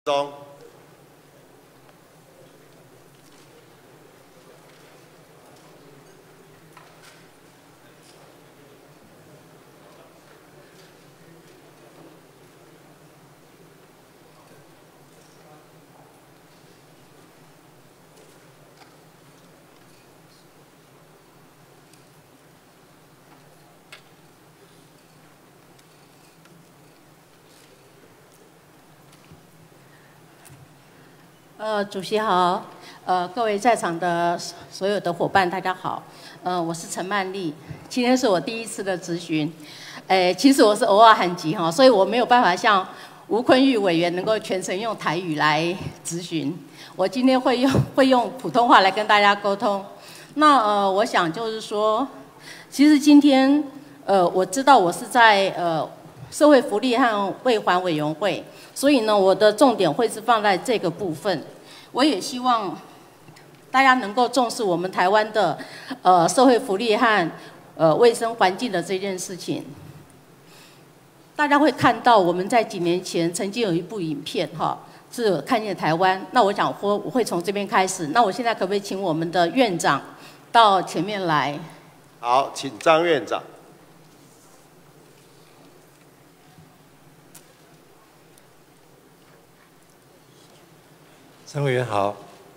中。 主席好，各位在场的所有的伙伴，大家好。我是陈曼丽，今天是我第一次的质询。其实我是偶尔喊急哈，所以我没有办法像吴坤玉委员能够全程用台语来质询。我今天会用普通话来跟大家沟通。那我想就是说，其实今天我知道我是在社会福利和卫环委员会，所以呢，我的重点会是放在这个部分。我也希望大家能够重视我们台湾的社会福利和卫生环境的这件事情。大家会看到我们在几年前曾经有一部影片哈，是看见台湾。那我想我会从这边开始。那我现在可不可以请我们的院长到前面来？ 好，请张院长。 陈委员好，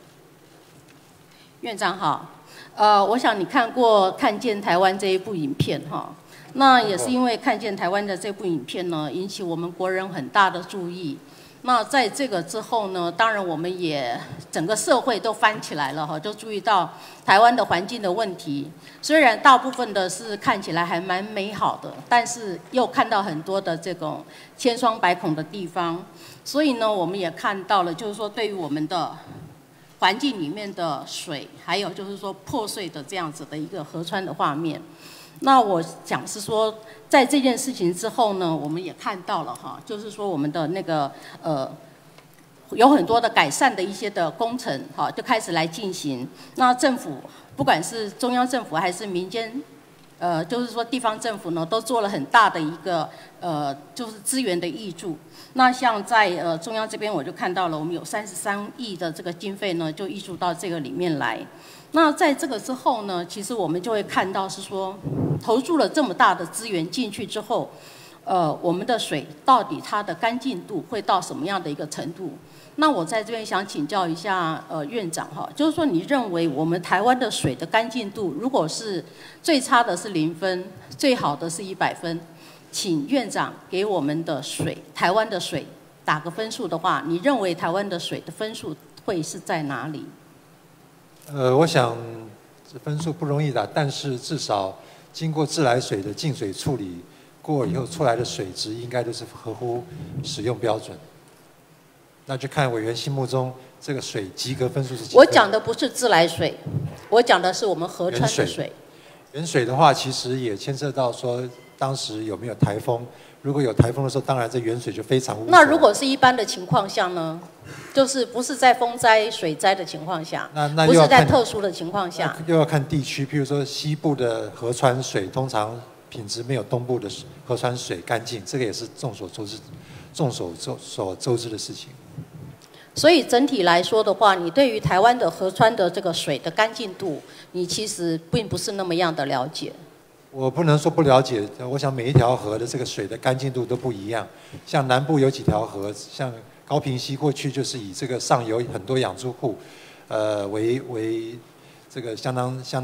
院长好。我想你看过《看见台湾》这一部影片哈，那也是因为《看见台湾》的这部影片呢，引起我们国人很大的注意。那在这个之后呢，当然我们也整个社会都翻起来了哈，就注意到台湾的环境的问题。虽然大部分的是看起来还蛮美好的，但是又看到很多的这种千疮百孔的地方。所以呢，我们也看到了，就是说对于我们的环境里面的水，还有就是说破碎的这样子的一个河川的画面。那我想是说，在这件事情之后呢，我们也看到了哈，就是说我们的那个有很多的改善的一些的工程哈，就开始来进行。那政府不管是中央政府还是民间，就是说地方政府呢，都做了很大的一个就是资源的挹注。那像在中央这边，我就看到了，我们有33亿的这个经费呢，就挹注到这个里面来。那在这个之后呢，其实我们就会看到是说，投注了这么大的资源进去之后，我们的水到底它的干净度会到什么样的一个程度？那我在这边想请教一下院长哈，就是说你认为我们台湾的水的干净度，如果是最差的是0分，最好的是100分，请院长给我们的水，台湾的水打个分数的话，你认为台湾的水的分数会是在哪里？ 我想这分数不容易打，但是至少经过自来水的净水处理过以后出来的水质，应该都是合乎使用标准。那就看委员心目中这个水及格分数是几分？ 我讲的不是自来水，我讲的是我们河川的水。 原水的话，其实也牵涉到说当时有没有台风。如果有台风的时候，当然这原水就非常污浊。 那如果是一般的情况下呢？就是不是在风灾、水灾的情况下， 那不是在特殊的情况下， 又要看地区。譬如说西部的河川水，通常品质没有东部的河川水干净，这个也是众所周知的事情。 所以整体来说的话，你对于台湾的河川的这个水的干净度，你其实并不是那么样的了解。 我不能说不了解，我想每一条河的这个水的干净度都不一样。像南部有几条河，像高屏溪过去就是以这个上游很多养猪户，为这个相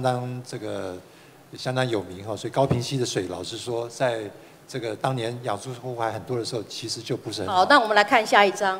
当有名哈，所以高屏溪的水，老实说，在这个当年养猪户还很多的时候，其实就不是很好。 好，那我们来看下一张。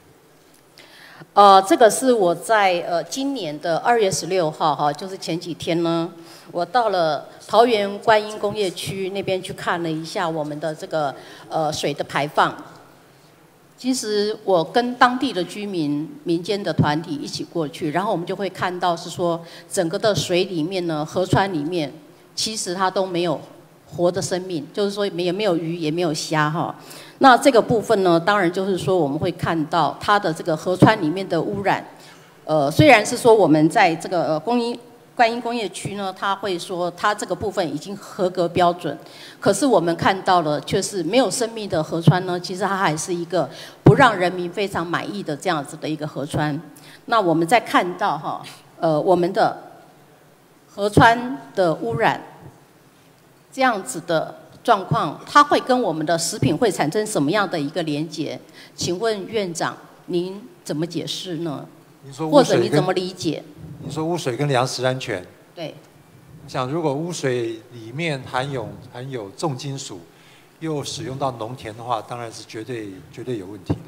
这个是我在今年的2月16号哈，就是前几天呢，我到了桃园观音工业区那边去看了一下我们的这个水的排放。其实我跟当地的居民、民间的团体一起过去，然后我们就会看到是说，整个的水里面呢，河川里面，其实它都没有活的生命，就是说也没有鱼，也没有虾哈。那这个部分呢，当然就是说我们会看到它的这个河川里面的污染。虽然是说我们在这个观音工业区呢，它会说它这个部分已经合格标准，可是我们看到了却是没有生命的河川呢，其实它还是一个不让人民非常满意的这样子的一个河川。那我们再看到哈，我们的河川的污染这样子的状况，它会跟我们的食品会产生什么样的一个连结？请问院长，您怎么解释呢？ 您说或者你怎么理解？ 你说污水跟粮食安全？ 对。 我想，如果污水里面含有重金属，又使用到农田的话，当然是绝对有问题的。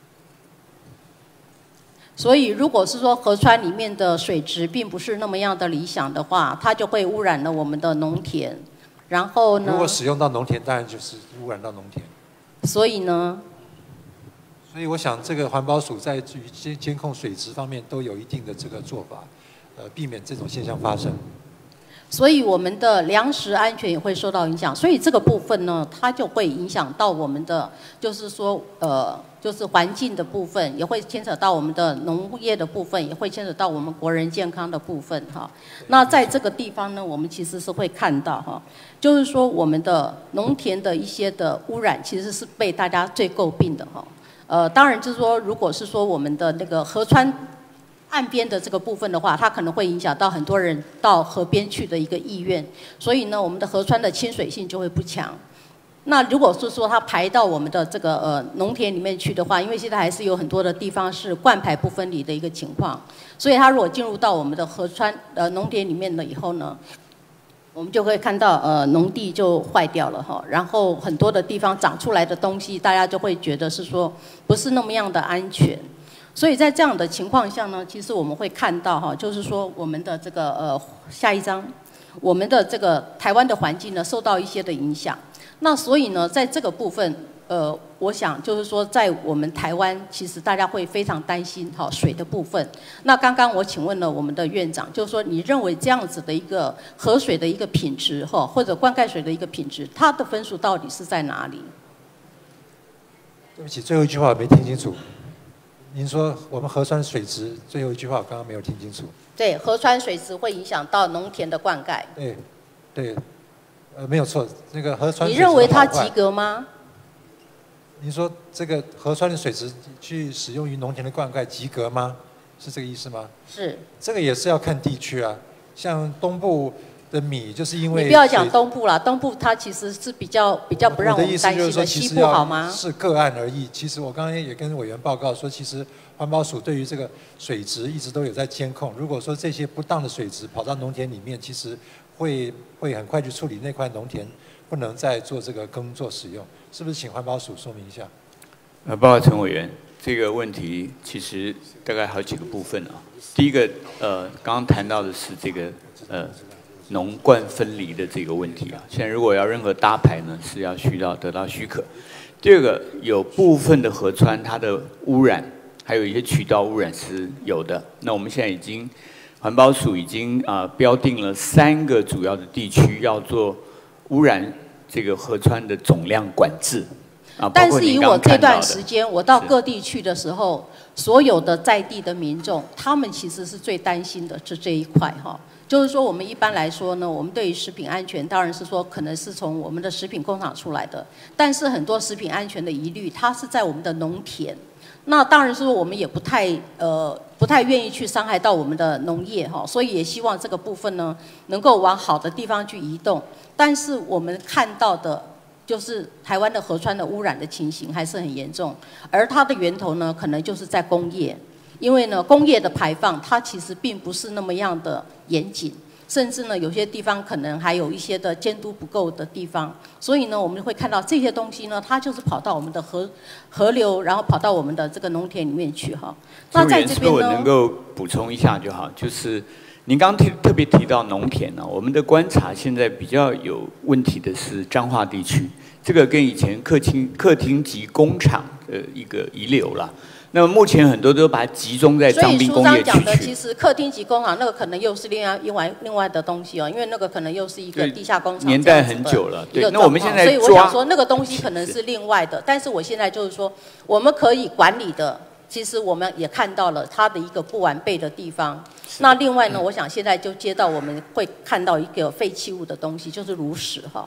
所以，如果是说河川里面的水质并不是那么样的理想的话，它就会污染了我们的农田。然后呢？ 如果使用到农田，当然就是污染到农田。 所以呢？ 所以我想，这个环保署在于监控水质方面都有一定的这个做法，避免这种现象发生。 所以我们的粮食安全也会受到影响，所以这个部分呢，它就会影响到我们的，就是说，就是环境的部分，也会牵扯到我们的农业的部分，也会牵扯到我们国人健康的部分哈。那在这个地方呢，我们其实是会看到哈，就是说我们的农田的一些的污染，其实是被大家最诟病的哈。当然就是说，如果是说我们的那个河川岸边的这个部分的话，它可能会影响到很多人到河边去的一个意愿，所以呢，我们的河川的亲水性就会不强。那如果是说它排到我们的这个农田里面去的话，因为现在还是有很多的地方是灌排不分离的一个情况，所以它如果进入到我们的河川农田里面了以后呢，我们就会看到农地就坏掉了哈，然后很多的地方长出来的东西，大家就会觉得是说不是那么样的安全。所以在这样的情况下呢，其实我们会看到哈，就是说我们的这个下一章，我们的这个台湾的环境呢受到一些的影响。那所以呢，在这个部分，我想就是说，在我们台湾，其实大家会非常担心哈水的部分。那刚刚我请问了我们的院长，就是说你认为这样子的一个河水的一个品质哈，或者灌溉水的一个品质，它的分数到底是在哪里？ 对不起，最后一句话我没听清楚。您说我们河川水质最后一句话我刚刚没有听清楚。 对，河川水质会影响到农田的灌溉。 对，对，没有错，那个河川水质你认为它及格吗？ 您说这个河川的水质去使用于农田的灌溉及格吗？是这个意思吗？ 是。 这个也是要看地区啊，像东部的米就是因为你不要讲东部啦，东部它其实是比较不让我们担心的，西部好吗？ 是个案而异。其实我刚刚也跟委员报告说，其实环保署对于这个水质一直都有在监控。如果说这些不当的水质跑到农田里面，其实会很快去处理那块农田，不能再做这个耕作使用。是不是请环保署说明一下？ 报告陈委员，这个问题其实大概好几个部分啊。第一个，刚刚谈到的是这个农灌分离的这个问题啊，现在如果要任何搭排呢，是要需要得到许可。第二个，有部分的河川它的污染，还有一些渠道污染是有的。那我们现在已经环保署已经标定了3个主要的地区要做污染这个河川的总量管制。 但是以我这段时间，我到各地去的时候，所有的在地的民众，他们其实是最担心的是这一块哈。就是说，我们一般来说呢，我们对于食品安全，当然是说可能是从我们的食品工厂出来的，但是很多食品安全的疑虑，它是在我们的农田。那当然是说我们也不太愿意去伤害到我们的农业哈，所以也希望这个部分呢能够往好的地方去移动。但是我们看到的就是台湾的河川的污染的情形还是很严重，而它的源头呢可能就是在工业。因为呢，工业的排放它其实并不是那么样的严谨，甚至呢有些地方可能还有一些的监督不够的地方，所以呢我们会看到这些东西呢，它就是跑到我们的河流，然后跑到我们的这个农田里面去哈。那在这边呢， 我能够补充一下就好，就是您刚特别提到农田呢，我们的观察现在比较有问题的是彰化地区，这个跟以前客厅级工厂的一个遗留了。那么目前很多都把它集中在彰滨工业区。所以书章讲的其实客厅级工厂那个可能又是另外的东西哦，因为那个可能又是一个地下工厂， 年代很久了。对，那我们现在所以我想说那个东西可能是另外的，但是我现在就是说我们可以管理的，其实我们也看到了它的一个不完备的地方。那另外呢，我想现在就接到我们会看到一个废弃物的东西，就是炉石哈。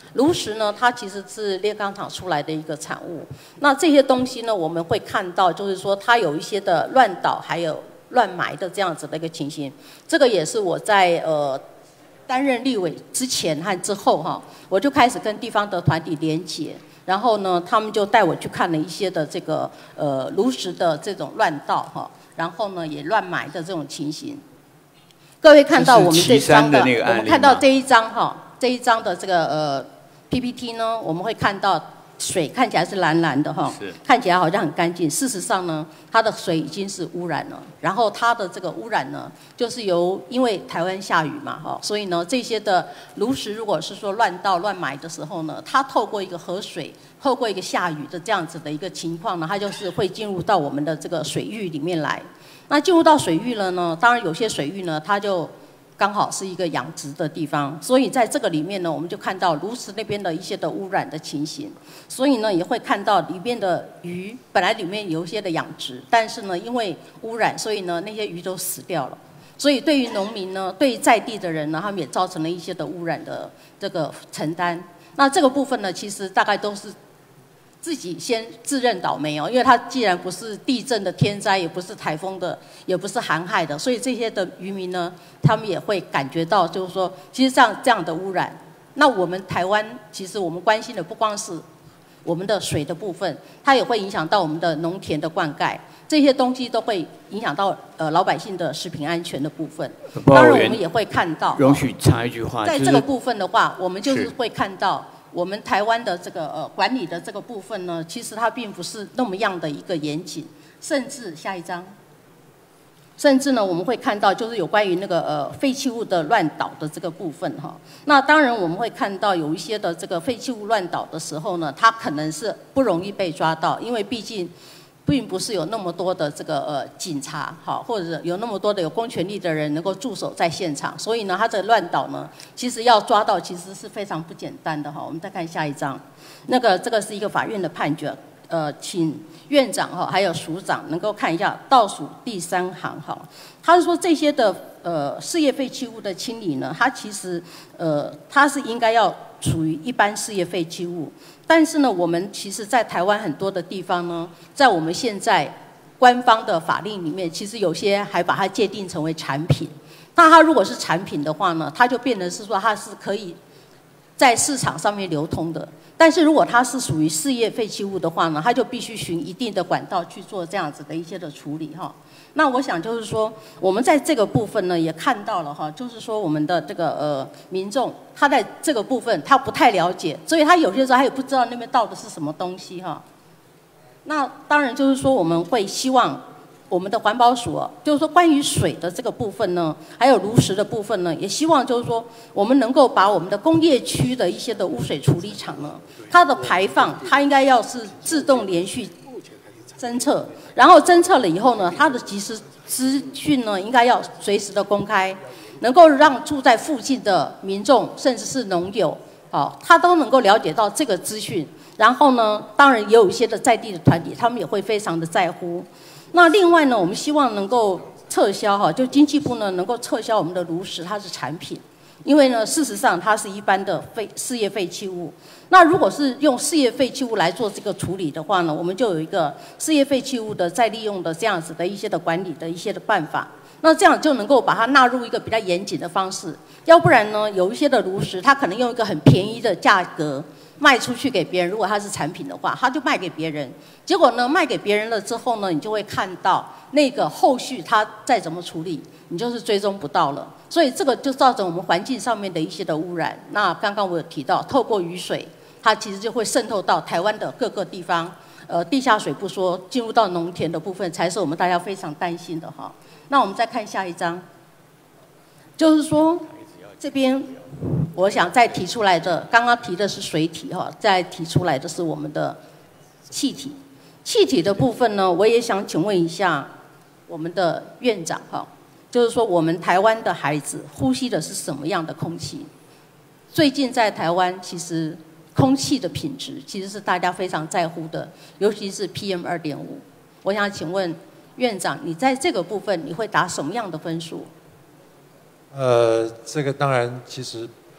炉石呢，它其实是炼钢厂出来的一个产物。那这些东西呢，我们会看到，就是说它有一些的乱倒，还有乱埋的这样子的一个情形。这个也是我在担任立委之前和之后哈，我就开始跟地方的团体连结，然后呢，他们就带我去看了一些的这个炉石的这种乱倒哈，然后呢也乱埋的这种情形。各位看到我们这张的，我们看到这一张哈，这一张的这个PPT 呢，我们会看到水看起来是蓝蓝的哈，看起来好像很干净。事实上呢，它的水已经是污染了。然后它的这个污染呢，就是因为台湾下雨嘛哈，所以呢这些的炉石如果是说乱倒乱埋的时候呢，它透过一个河水，透过一个下雨的这样子的一个情况呢，它就是会进入到我们的这个水域里面来。那进入到水域了呢，当然有些水域呢，它就刚好是一个养殖的地方，所以在这个里面呢，我们就看到炉石那边的一些的污染的情形，所以呢也会看到里面的鱼本来里面有一些的养殖，但是呢因为污染，所以呢那些鱼都死掉了。所以对于农民呢，对于在地的人呢，他们也造成了一些的污染的这个承担。那这个部分呢，其实大概都是自己先自认倒霉哦，因为它既然不是地震的天灾，也不是台风的，也不是寒害的，所以这些的渔民呢，他们也会感觉到，就是说，其实像这样的污染，那我们台湾其实我们关心的不光是我们的水的部分，它也会影响到我们的农田的灌溉，这些东西都会影响到老百姓的食品安全的部分。当然，我们也会看到， 容许插一句话， 在这个部分的话，我们就是会看到。我们台湾的这个管理的这个部分呢，其实它并不是那么样的一个严谨，甚至下一章，甚至呢我们会看到就是有关于那个废弃物的乱倒的这个部分哈。那当然我们会看到有一些的这个废弃物乱倒的时候呢，它可能是不容易被抓到，因为毕竟并不是有那么多的这个警察好，或者有那么多的有公权力的人能够驻守在现场，所以呢，它的乱倒呢，其实要抓到其实是非常不简单的哈。我们再看下一章，这个是一个法院的判决，请院长哈还有署长能够看一下倒数第3行哈，他是说这些的事业废弃物的清理呢，它其实它是应该要属于一般事业废弃物。但是呢，我们其实在台湾很多的地方呢，在我们现在官方的法令里面，其实有些还把它界定成为产品。那它如果是产品的话呢，它就变成是说它是可以在市场上面流通的。但是如果它是属于事业废弃物的话呢，它就必须循一定的管道去做这样子的一些的处理哈。那我想就是说，我们在这个部分呢也看到了哈，就是说我们的这个民众，他在这个部分他不太了解，所以他有些时候他也不知道那边倒的是什么东西哈。那当然就是说我们会希望我们的环保署就是说关于水的这个部分呢，还有炉石的部分呢，也希望就是说我们能够把我们的工业区的一些的污水处理厂呢，它的排放它应该要是自动连续侦测，然后侦测了以后呢，它的即时资讯呢，应该要随时的公开，能够让住在附近的民众，甚至是农友，他都能够了解到这个资讯。然后呢，当然也有一些的在地的团体，他们也会非常的在乎。那另外呢，我们希望能够撤销就经济部呢能够撤销我们的炉石，它是产品。因为呢，事实上它是一般的事业废弃物。那如果是用事业废弃物来做这个处理的话呢，我们就有一个事业废弃物的再利用的这样子的一些的管理的一些的办法。那这样就能够把它纳入一个比较严谨的方式。要不然呢，有一些的炉石，它可能用一个很便宜的价格卖出去给别人，如果它是产品的话，它就卖给别人。结果呢，卖给别人了之后呢，你就会看到那个后续它再怎么处理，你就是追踪不到了。所以这个就造成我们环境上面的一些的污染。那刚刚我有提到，透过雨水，它其实就会渗透到台湾的各个地方。地下水不说，进入到农田的部分，才是我们大家非常担心的哈。那我们再看下一章，就是说这边我想再提出来的，刚刚提的是水体哈，再提出来的是我们的气体。气体的部分呢，我也想请问一下我们的院长哈。就是说，我们台湾的孩子呼吸的是什么样的空气？最近在台湾，其实空气的品质其实是大家非常在乎的，尤其是 PM2.5。我想请问院长，你在这个部分你会打什么样的分数？ 这个当然其实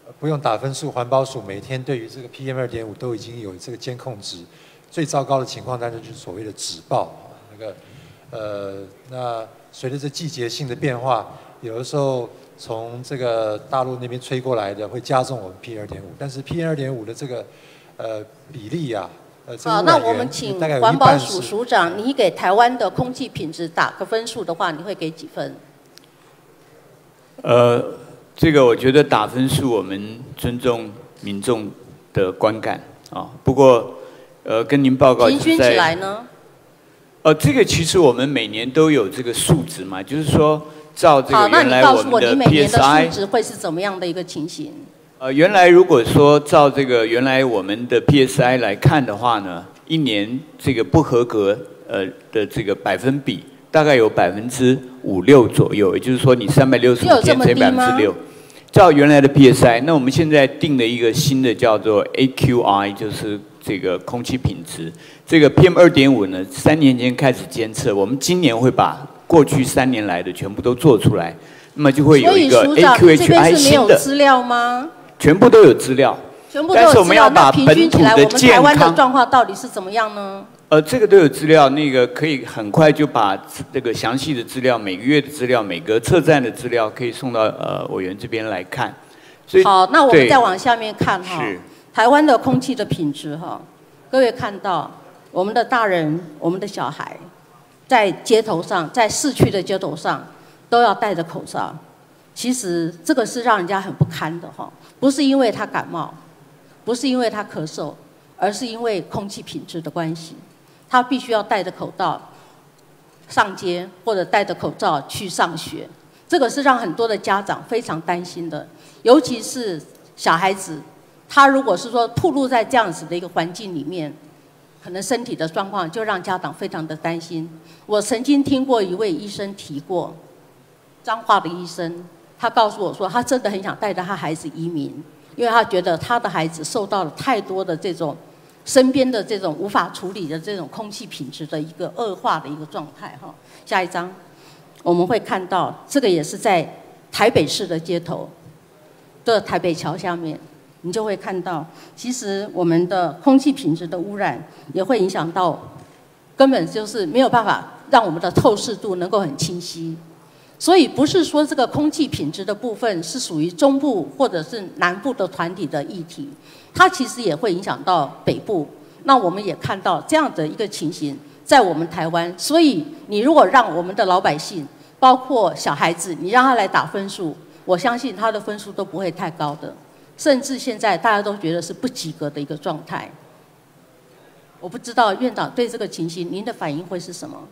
不用打分数，环保署每天对于这个 PM2.5都已经有这个监控值。最糟糕的情况，当然就是所谓的紫爆。那随着这季节性的变化，有的时候从这个大陆那边吹过来的会加重我们 PM2.5，但是 PM2.5的这个比例啊， 好，那我们请环保署署长，你给台湾的空气品质打个分数的话，你会给几分？ 这个我觉得打分数，我们尊重民众的观感啊。不过，跟您报告平均起来呢？ 这个其实我们每年都有这个数值嘛，就是说照这个好，那原你告诉我， 来我们的你每年的 PSI 数值会是怎么样的一个情形？ 原来如果说照这个原来我们的 PSI 来看的话呢，一年这个不合格的这个百分比大概有5%、6%左右，也就是说你365天乘以6%。照原来的 PSI， 那我们现在定了一个新的叫做 AQI， 就是这个空气品质。这个 PM2.5呢，3年前开始监测，我们今年会把过去3年来的全部都做出来，那么就会有一个 AQHI 新的。 资料吗？ 全部都有资料。 全部都有资料，那平均起来，我们台湾的状况到底是怎么样呢？ 这个都有资料，那个可以很快就把这个详细的资料、每个月的资料、每个车站的资料可以送到委员这边来看。所以好，那我们再往下面看哈， 是台湾的空气的品质哈，各位看到我们的大人、我们的小孩，在街头上，在市区的街头上都要戴着口罩。其实这个是让人家很不堪的哈，不是因为他感冒，不是因为他咳嗽，而是因为空气品质的关系。他必须要戴着口罩上街，或者戴着口罩去上学，这个是让很多的家长非常担心的。尤其是小孩子，他如果是说暴露在这样子的一个环境里面，可能身体的状况就让家长非常的担心。我曾经听过一位医生提过，彰化的医生，他告诉我说，他真的很想带着他孩子移民，因为他觉得他的孩子受到了太多的这种身边的这种无法处理的这种空气品质的一个恶化的一个状态哈。下一张，我们会看到这个也是在台北市的街头的台北桥下面，你就会看到，其实我们的空气品质的污染也会影响到，根本就是没有办法让我们的透视度能够很清晰。所以不是说这个空气品质的部分是属于中部或者是南部的团体的议题，它其实也会影响到北部。那我们也看到这样的一个情形在我们台湾，所以你如果让我们的老百姓，包括小孩子，你让他来打分数，我相信他的分数都不会太高的，甚至现在大家都觉得是不及格的一个状态。我不知道院长对这个情形您的反应会是什么？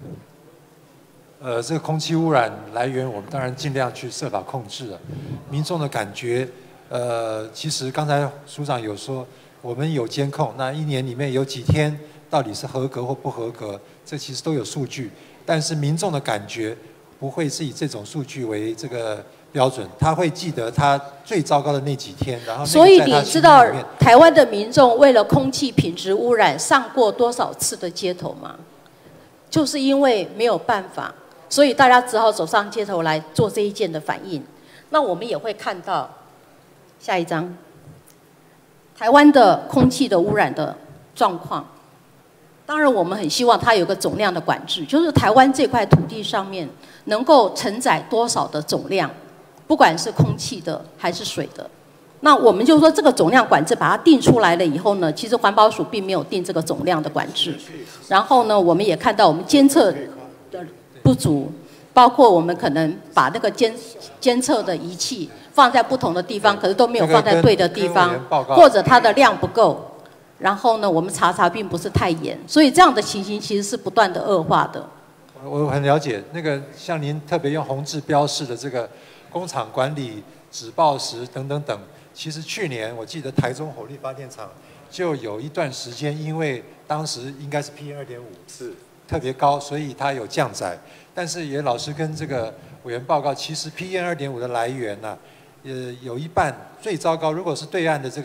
这个空气污染来源，我们当然尽量去设法控制了。民众的感觉，其实刚才署长有说，我们有监控，那一年里面有几天到底是合格或不合格，这其实都有数据。但是民众的感觉不会是以这种数据为这个标准，他会记得他最糟糕的那几天，然后所以你知道台湾的民众为了空气品质污染上过多少次的街头吗？就是因为没有办法。所以大家只好走上街头来做这一件的反应。那我们也会看到，下一张，台湾的空气的污染的状况。当然，我们很希望它有个总量的管制，就是台湾这块土地上面能够承载多少的总量，不管是空气的还是水的。那我们就说这个总量管制把它定出来了以后呢，其实环保署并没有定这个总量的管制。然后呢，我们也看到我们监测的不足，包括我们可能把那个监测的仪器放在不同的地方，可是都没有放在对的地方，或者它的量不够。然后呢，我们查并不是太严，所以这样的情形其实是不断的恶化的。 我很了解，那个像您特别用红字标示的这个工厂管理、止爆时等等等，其实去年我记得台中火力发电厂就有一段时间，因为当时应该是 PM2.5是特别高，所以它有降载。但是也老实跟这个委员报告，其实 PM2.5的来源呢、有一半最糟糕，如果是对岸的这个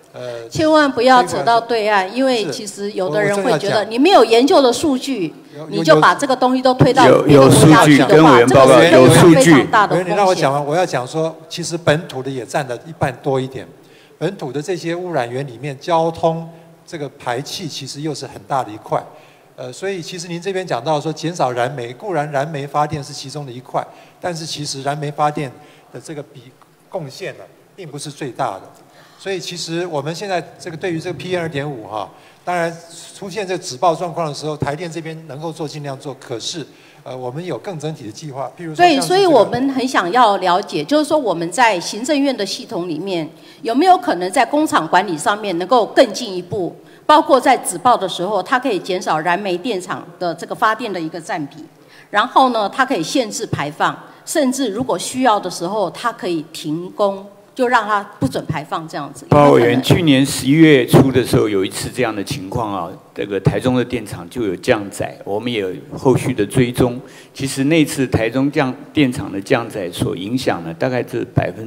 千万不要扯到对岸，因为其实有的人会觉得你没有研究的数据，你就把这个东西都推到有数据跟委员报告有数据。 你让我讲完，我要讲说，其实本土的也占了一半多一点。本土的这些污染源里面，交通这个排气其实又是很大的一块。所以其实您这边讲到说减少燃煤，固然燃煤发电是其中的一块，但是其实燃煤发电的这个贡献呢，并不是最大的。所以其实我们现在这个对于这个 PM2.5哈，当然出现这个止爆状况的时候，台电这边能够做尽量做，可是我们有更整体的计划，譬如说对，所以我们很想要了解，就是说我们在行政院的系统里面，有没有可能在工厂管理上面能够更进一步？包括在止爆的时候，它可以减少燃煤电厂的这个发电的一个占比，然后呢，它可以限制排放，甚至如果需要的时候，它可以停工，就让它不准排放这样子。 报告委员，去年11月初的时候有一次这样的情况啊，这个台中的电厂就有降载，我们也有后续的追踪。其实那次台中电厂的降载所影响呢，大概是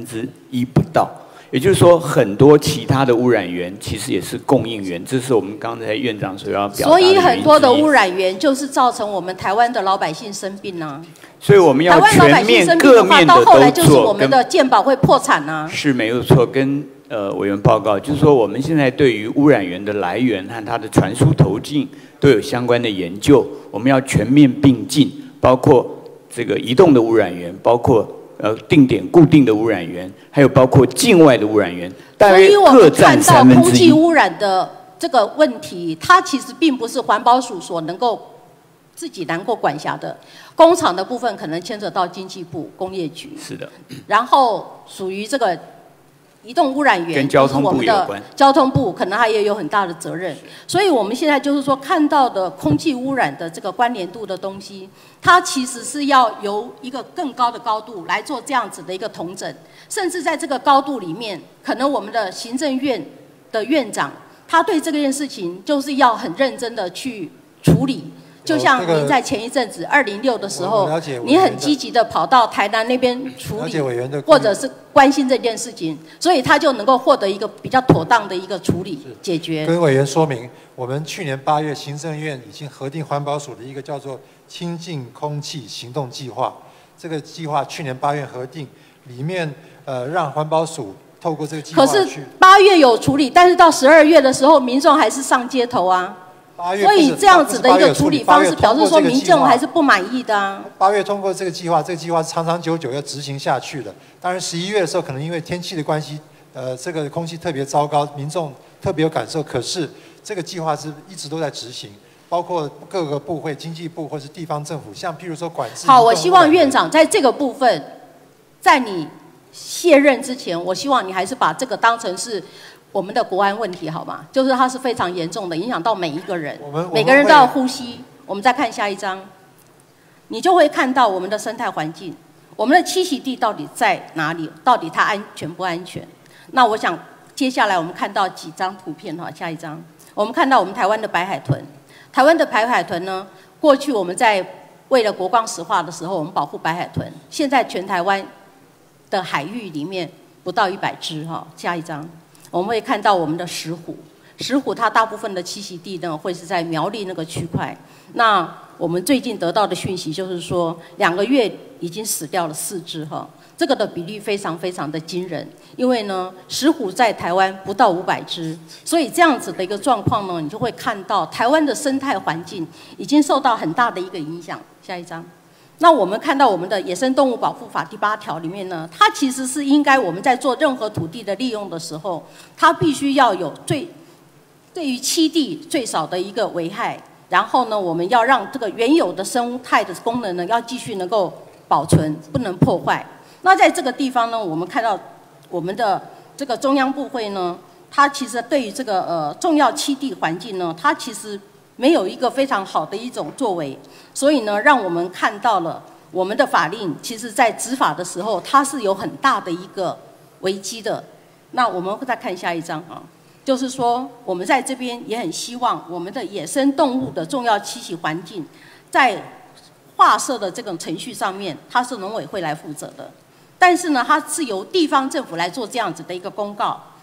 1%不到。也就是说，很多其他的污染源其实也是供应源，这是我们刚才院长所要表达的。 所以很多的污染源就是造成我们台湾的老百姓生病啊。 所以我们要全面各面的都做。 到后来就是我们的健保会破产啊。 是没有错，跟委员报告，就是说我们现在对于污染源的来源和它的传输途径都有相关的研究，我们要全面并进，包括这个移动的污染源，包括定点固定的污染源，还有包括境外的污染源，大约各占1/3。所以我们看到空气污染的这个问题，它其实并不是环保署所能够自己能够管辖的。工厂的部分可能牵扯到经济部、工业局。 是的。 然后属于这个移动污染源， 跟交通部有关。 交通部可能它也有很大的责任。所以我们现在就是说看到的空气污染的这个关联度的东西，它其实是要由一个更高的高度来做这样子的一个统整，甚至在这个高度里面，可能我们的行政院的院长，他对这件事情就是要很认真的去处理。就像您在前一阵子2006的时候，你很积极的跑到台南那边处理，或者是关心这件事情，所以他就能够获得一个比较妥当的一个处理解决。 跟委员说明，我们去年8月行政院已经核定环保署的一个叫做清净空气行动计划，这个计划去年8月核定，里面让环保署透过这个计划去。可是 8月有处理，但是到12月的时候，民众还是上街头啊。所以这样子的一个处理方式，表示说民众还是不满意的啊。 8月通过这个计划，这个计划是长长久久要执行下去的。当然11月的时候，可能因为天气的关系，这个空气特别糟糕，民众特别有感受。可是这个计划是一直都在执行，包括各个部会、经济部或是地方政府，像譬如说管制。 好，我希望院长在这个部分，在你卸任之前，我希望你还是把这个当成是我们的国安问题，好吗？就是它是非常严重的，影响到每一个人，每个人都要呼吸。我们再看下一张，你就会看到我们的生态环境，我们的栖息地到底在哪里？到底它安全不安全？那我想接下来我们看到几张图片哈，下一张，我们看到我们台湾的白海豚，台湾的白海豚呢，过去我们在为了国光石化的时候，我们保护白海豚，现在全台湾的海域里面不到100只哈，下一张。我们会看到我们的石虎，石虎它大部分的栖息地呢会是在苗栗那个区块。那我们最近得到的讯息就是说，2个月已经死掉了4只哈，这个的比例非常非常的惊人。因为呢，石虎在台湾不到500只，所以这样子的一个状况呢，你就会看到台湾的生态环境已经受到很大的一个影响。下一张。那我们看到我们的《野生动物保护法》第8条里面呢，它其实是应该我们在做任何土地的利用的时候，它必须要有对于栖地最少的一个危害，然后呢，我们要让这个原有的生态的功能呢，要继续能够保存，不能破坏。那在这个地方呢，我们看到我们的这个中央部会呢，它其实对于这个重要栖地环境呢，它其实没有一个非常好的一种作为，所以呢，让我们看到了我们的法令，其实在执法的时候，它是有很大的一个危机的。那我们再看下一张啊，就是说我们在这边也很希望我们的野生动物的重要栖息环境，在划设的这种程序上面，它是农委会来负责的，但是呢，它是由地方政府来做这样子的一个公告。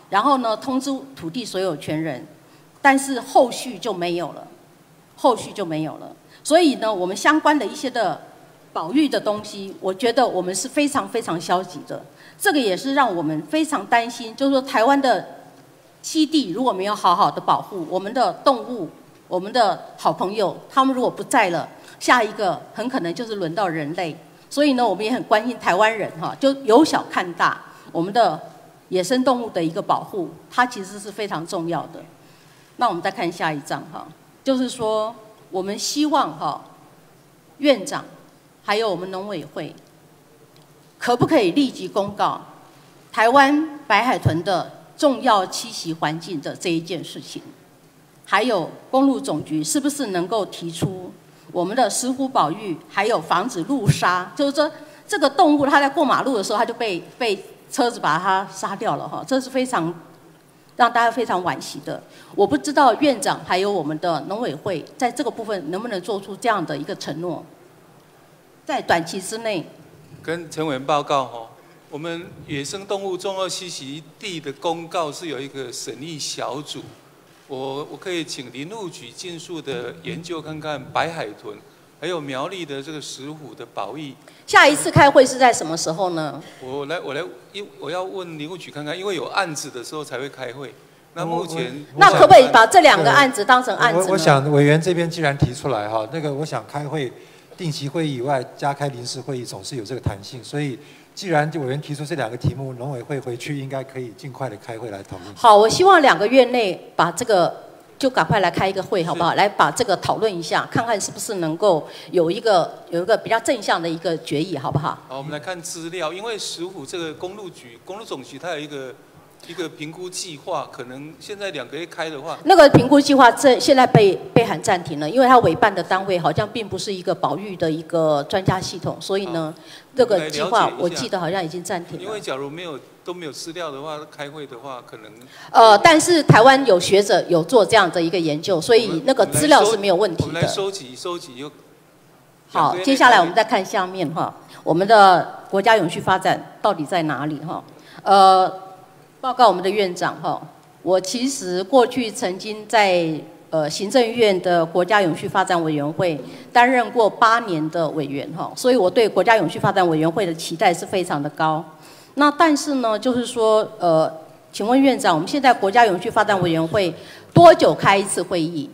然后呢通知土地所有权人，但是后续就没有了，后续就没有了。所以呢，我们相关的一些的保育的东西，我觉得我们是非常非常消极的。这个也是让我们非常担心，就是说台湾的栖地如果没有好好的保护，我们的动物，我们的好朋友，他们如果不在了，下一个很可能就是轮到人类。所以呢，我们也很关心台湾人哈，就由小看大，我们的野生动物的一个保护，它其实是非常重要的。那我们再看下一章哈，就是说我们希望哈，院长还有我们农委会，可不可以立即公告台湾白海豚的重要栖息环境的这一件事情？还有公路总局是不是能够提出我们的石虎保育，还有防止路杀？就是说这个动物它在过马路的时候，它就被车子把它杀掉了哈，这是非常让大家非常惋惜的。我不知道院长还有我们的农委会在这个部分能不能做出这样的一个承诺，在短期之内。 跟陈委员报告哈，我们野生动物重要栖息地的公告是有一个审议小组，我可以请林务局尽速的研究看看白海豚，还有苗栗的这个石虎的保育。 下一次开会是在什么时候呢？ 我要问林务局看看，因为有案子的时候才会开会。那目前那可不可以把这2个案子当成案子呢？ 我想委员这边既然提出来哈，那个我想开会定期会议以外加开临时会议总是有这个弹性，所以既然委员提出这2个题目，农委会回去应该可以尽快的开会来讨论。 好，我希望2个月内把这个就赶快来开一个会，好不好？来把这个讨论一下，看看是不是能够有一个比较正向的一个决议，好不好？ 好，我们来看资料，因为石虎这个公路总局它有一个评估计划，可能现在2个月开的话， 那个评估计划现在被喊暂停了，因为它委办的单位好像并不是一个保育的一个专家系统，所以呢，这个计划我记得好像已经暂停了。 因为假如都没有资料的话，开会的话可能但是台湾有学者有做这样的一个研究，所以那个资料是没有问题的。 我们来收集又。 好，接下来我们再看下面哈，我们的国家永续发展到底在哪里哈？报告我们的院长哈，我其实过去曾经在行政院的国家永续发展委员会担任过8年的委员哈，所以我对国家永续发展委员会的期待是非常的高。那但是呢，就是说请问院长，我们现在国家永续发展委员会多久开一次会议？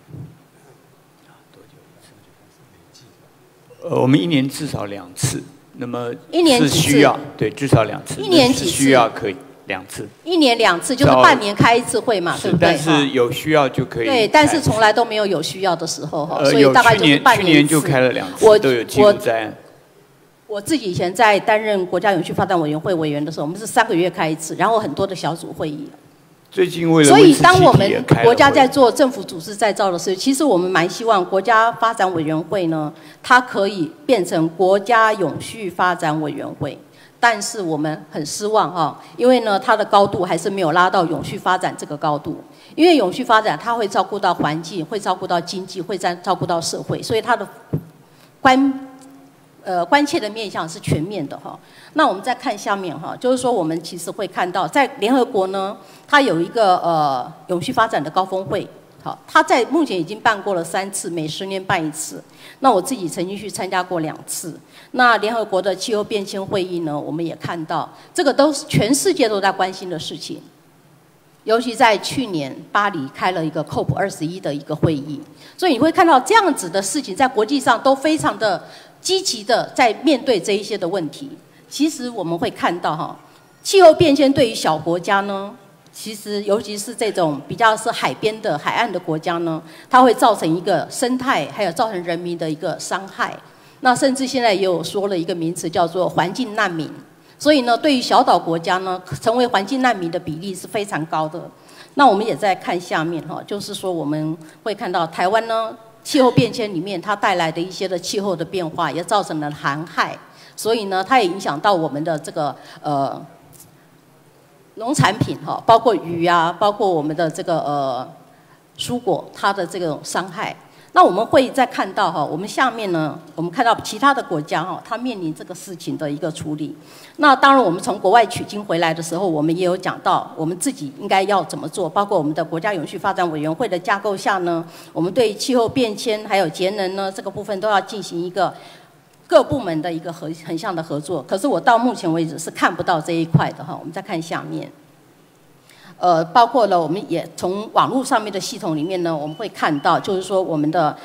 我们1年至少2次，那么 1年几次？ 是需要，对，至少2次。 1年几次？ 需要可以2次。1 年2次，就是半年开一次会嘛，对不对？ 但是有需要就可以。 对，但是从来都没有需要的时候哈，所以大概就是半年一次。 去年就开了2次，都有记录在案。 我自己以前在担任国家永续发展委员会委员的时候，我们是3个月开一次，然后很多的小组会议。 最近为了所以当我们国家在做政府组织再造的时候，其实我们蛮希望国家发展委员会呢，它可以变成国家永续发展委员会。但是我们很失望哈，因为呢，它的高度还是没有拉到永续发展这个高度。因为永续发展它会照顾到环境，会照顾到经济，会照顾到社会，所以它的关切的面向是全面的哈。那我们再看下面哈，就是说我们其实会看到，在联合国呢，它有一个永续发展的高峰会，好，它在目前已经办过了3次，每10年办1次。那我自己曾经去参加过2次。那联合国的气候变迁会议呢，我们也看到，这个都是全世界都在关心的事情。尤其在去年巴黎开了一个 COP21的一个会议，所以你会看到这样子的事情在国际上都非常的积极的在面对这一些的问题。其实我们会看到哈，气候变迁对于小国家呢，其实尤其是这种比较是海边的海岸的国家呢，它会造成一个生态还有造成人民的一个伤害。那甚至现在也有说了一个名词叫做环境难民。所以呢，对于小岛国家呢，成为环境难民的比例是非常高的。那我们也在看下面哈，就是说我们会看到台湾呢，气候变迁里面它带来的一些的气候的变化，也造成了寒害，所以呢，它也影响到我们的这个农产品哈，包括鱼啊，包括我们的这个蔬果，它的这种伤害。 那我们会再看到哈，我们下面呢，我们看到其他的国家哈，它面临这个事情的一个处理。那当然，我们从国外取经回来的时候，我们也有讲到我们自己应该要怎么做，包括我们的国家永续发展委员会的架构下呢，我们对气候变迁还有节能呢这个部分都要进行一个各部门的一个横向的合作。可是我到目前为止是看不到这一块的哈。我们再看下面。包括了我们也从网络上面的系统里面呢，我们会看到，就是说我们的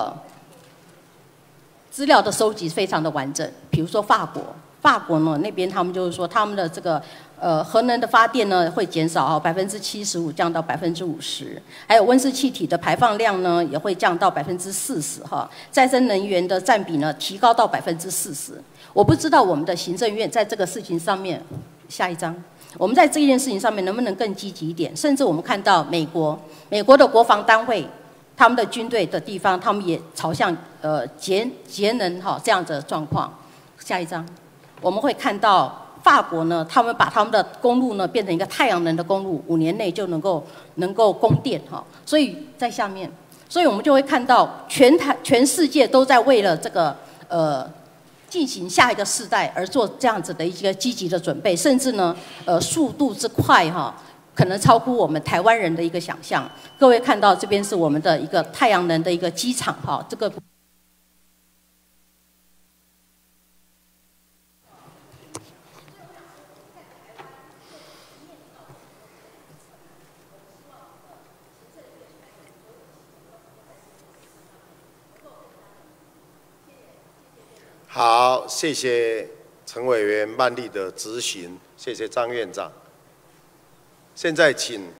资料的收集非常的完整。比如说法国呢那边他们就是说他们的这个核能的发电呢会减少75%降到50%，还有温室气体的排放量呢也会降到40%哈，再生能源的占比呢提高到40%。我不知道我们的行政院在这个事情上面，下一章。我们在这件事情上面能不能更积极一点？甚至我们看到美国的国防单位，他们的军队的地方，他们也朝向节能哈这样子的状况。下一章，我们会看到法国呢，他们把他们的公路呢变成一个太阳能的公路，5年内就能够供电哈。所以在下面，所以我们就会看到全世界都在为了这个进行下一个世代而做这样子的一个积极的准备，甚至呢，速度之快哈，可能超乎我们台湾人的一个想象。各位看到这边是我们的一个太阳能的一个机场哈，这个。 好，谢谢陈委员曼丽的质询，谢谢张院长。现在请